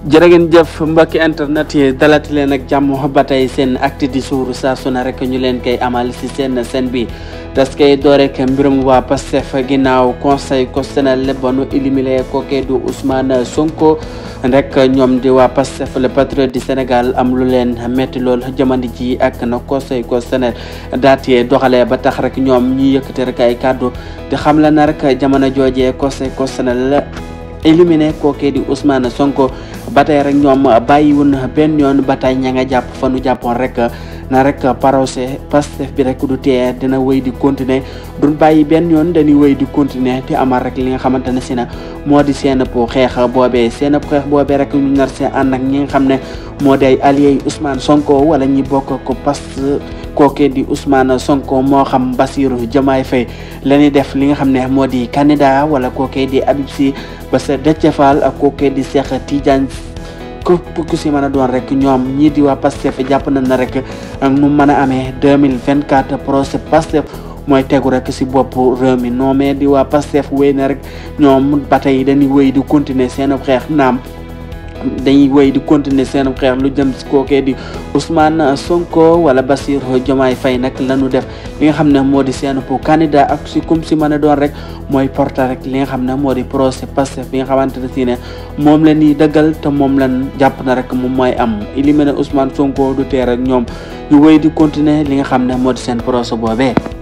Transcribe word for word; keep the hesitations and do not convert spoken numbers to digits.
jërë ngeen jëf mbokki internet yi dalati leen ak jàmm ba tey seen acte du jour saa su ne rek ñu leen koy amal si seen seen bi das koy door rek mbirum waa Pastef ginnaaw conseil constitutionnel ba nu éliminé kooke du Ousmane Sonko rek ñoom di waa Pastef le patriote du Sénégal am lu leen metti lool jamono ji ak na conseil constitutionnel daatee doxalee ba tax rek ñoom ñi yëkkati rek ay kàddu di xam la na rek jamono joojee conseil constitutionnel éliminé kooke di Ousmane Sonko ba tey rek ñoom bàyyiwun benn yoon ba tey ña nga jàpp fa nu jàppoon rek na rek procès Pastef bi rek du tee dina wéy di continuer duñ bàyyi benn yoon dañuy wéy di continuer di amal rek li nga xamante ne si na moo di seen po xeex boobee seen xeex boobee rek ñu nar see ànd ak ñi nga xam ne moo di ay alliés Ousmane Sonko wala ñi bokk ko Pastef kooke di Ousmane Sonko moo xam Bassirou Diomaye Faye la ñuy def li nga xam ne moo di candidat wala kooke di Habib Sy ba sa Déthié Fall ak kooke di Cheikh Tidiane képp ku si mën a doon rek ñoom ñii di waa Pastef jàpp nañ na rek ak nu mën a amee deux mille vingt quatre procès Pastef mooy tegu rek si bopp réew mi non mais di waa Pastef wéy na rek ñoom ba tey dañuy wéy di continuer seen xeex naam dañuy wéy di continuer seen xeex lu jëm si kookee di Ousmane Sonko wala Bassirou Diomaye Faye nag lañu def li nga xam ne moo di seen pour candidat ak si comme si mën a doon rek mooy porter rek li nga xam ne moo di procès Pastef bi nga xamante ne si ne moom la ñuy dëggal te moom lañ jàpp na rek moom mooy am éliminé Ousmane Sonko du tee rek ñoom ñu wéy di continuer li nga xam ne moo di seen procès boobee.